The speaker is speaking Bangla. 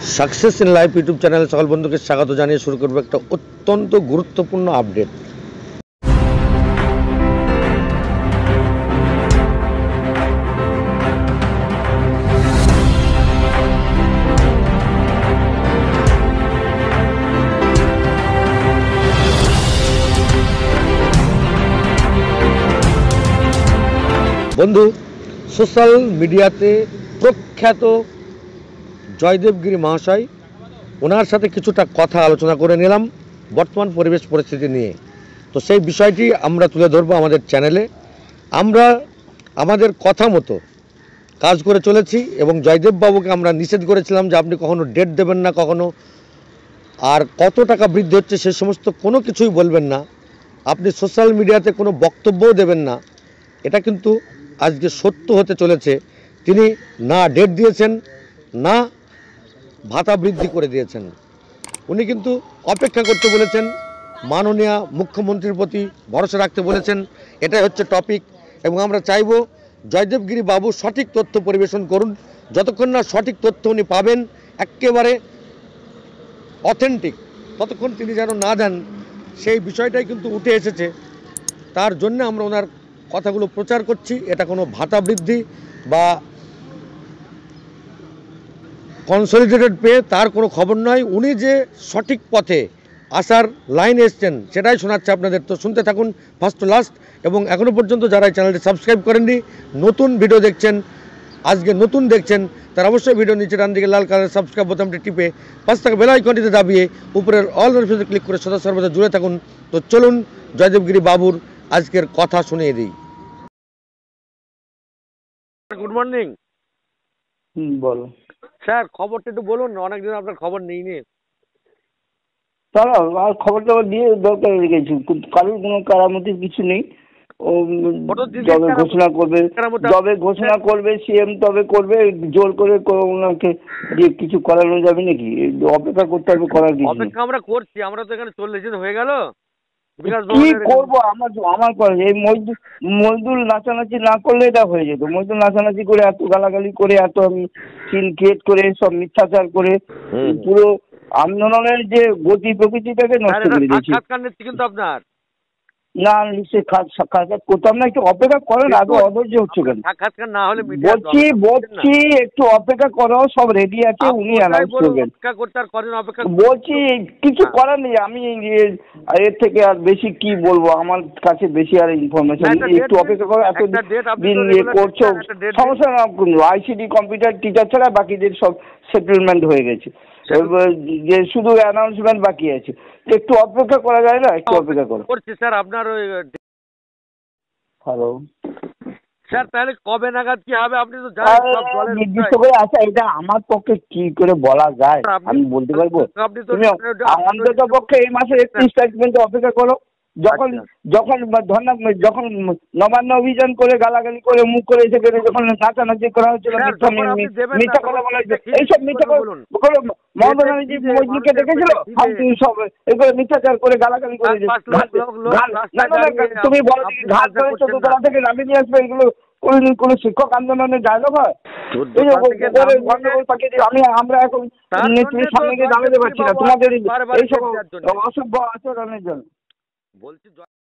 সাকসেস ইন লাইফ ইউটিউব চ্যানেলে সকল বন্ধুকে স্বাগত জানিয়ে শুরু করবো একটা অত্যন্ত গুরুত্বপূর্ণ আপডেট। বন্ধু, সোশ্যাল মিডিয়াতে প্রখ্যাত জয়দেবগিরি মহাশয়, ওনার সাথে কিছুটা কথা আলোচনা করে নিলাম বর্তমান পরিবেশ পরিস্থিতি নিয়ে। তো সেই বিষয়টি আমরা তুলে ধরবো আমাদের চ্যানেলে। আমরা আমাদের কথা মতো কাজ করে চলেছি এবং জয়দেববাবুকে আমরা নিষেধ করেছিলাম যে আপনি কখনো ডেট দেবেন না, কখনো আর কত টাকা বৃদ্ধি হচ্ছে সে সমস্ত কোনো কিছুই বলবেন না, আপনি সোশ্যাল মিডিয়াতে কোনো বক্তব্যও দেবেন না। এটা কিন্তু আজকে সত্য হতে চলেছে। তিনি না ডেট দিয়েছেন, না ভাতা বৃদ্ধি করে দিয়েছেন। উনি কিন্তু অপেক্ষা করতে বলেছেন, মাননীয় মুখ্যমন্ত্রীর প্রতি ভরসা রাখতে বলেছেন। এটাই হচ্ছে টপিক এবং আমরা চাইব জয়দেবগিরি বাবু সঠিক তথ্য পরিবেশন করুন। যতক্ষণ না সঠিক তথ্য উনি পাবেন, একেবারে অথেন্টিক, ততক্ষণ তিনি যেন না দেন, সেই বিষয়টাই কিন্তু উঠে এসেছে। তার জন্য আমরা ওনার কথাগুলো প্রচার করছি। এটা কোনো ভাতা বৃদ্ধি বা কনসলিডেটেড পে তার কোনো খবর নয়। উনি যে সঠিক পথে আসার লাইন এসছেন সেটাই শোনাচ্ছে আপনাদের। তো শুনতে থাকুন ফার্স্ট টু লাস্ট। এবং এখনও পর্যন্ত যারা এই চ্যানেলটি সাবস্ক্রাইব করেননি, নতুন ভিডিও দেখছেন, আজকে নতুন দেখছেন, তারা অবশ্যই ভিডিও নিচে ডান দিকে লাল কালারের সাবস্ক্রাইব বোতামটি টিপে পাঁচ থেকে বেল আইকনটিতে দাবিয়ে উপরের অল নোটিফিকেশনে ক্লিক করে সদা সর্বদা জুড়ে থাকুন। তো চলুন জয়দেবগিরি বাবুর আজকের কথা শুনিয়ে দিই। Good morning. বলো স্যার, খবরটা একটু বলুন, অনেকদিন আপনার খবর নেই নি। চলো, আর খবর টবর দিয়ে দরকার রেখেছি, কারোর কোনো কারামতির কিছু নেই। ও যবে ঘোষণা করবে সিএম তবে করবে, জোর করে ওনাকে দিয়ে কিছু করানো যাবে নাকি? অপেক্ষা করতে হবে, করার কিছু অপেক্ষা আমরা করছি। আমরা তো এখানে 40 দিন হয়ে গেল। কি করবো? আমার করে এই মজদুর নাচানাচি না করলে এটা হয়ে যেত। মজদুর নাচানাচি করে, এত গালাগালি করে, এত আমি সিন ক্রিয়েট করে, সব মিথ্যাচার করে পুরো আন্দোলনের যে গতি প্রকৃতিটাকে নষ্ট করে দিয়েছি। কিন্তু আপনার না, নিশ্চয়ই সাক্ষাৎকার করতাম না। একটু অপেক্ষা করেন, আগে অধৈর্য হচ্ছে কেন? সাক্ষাৎকার না হলে বলছি একটু অপেক্ষা করো, সব রেডি আছে, উনি অ্যানাউন্স করবেন। বলছি কিছু করার নেই। আমি এর থেকে আর বেশি কি বলবো? আমার কাছে বেশি আর ইনফরমেশন নেই। একটু অপেক্ষা করো, এত দিন করছো, সমস্যা না। আইসিডি কম্পিউটার টিচার ছাড়া বাকিদের সব সেটেলমেন্ট হয়ে গেছে, যে শুধু অ্যানাউন্সমেন্ট বাকি আছে। একটু অপেক্ষা করা যায় না? একটু অপেক্ষা করো। করছি স্যার। আপনার ওই হ্যালো স্যার, তাহলে কবে নাগাদ কি হবে আপনি তো জানেন নির্দিষ্ট করে? আচ্ছা, এটা আমার পক্ষে কি করে বলা যায়? আমি বলতে পারবো? তুমি অন্তত পক্ষে এই মাসের 31 তারিখ পর্যন্ত অপেক্ষা করো। যখন যখন নবান্ন অভিযান করে গালাগালি করে মুখ করে এসে যখন নাচানাচি করা হচ্ছিল, মিথ্যা কথা বলা হয়েছে, এইসব মিথ্যা কথা মমতা ব্যানার্জি মজদুরকে দেখেছিল, সব এগুলো মিথ্যাচার করে গালাগালি করে। তুমি বলো, ঘাট করে 14তলা থেকে নামিয়ে নিয়ে আসবে, এগুলো কোন শিক্ষক আন্দোলনের ডায়লগ হয়? আমরা এখন নেত্রীর সামনে গিয়ে দাঁড়াতে পারছি না তোমাদের এইসব অসভ্য আচরণের জন্য। বলছি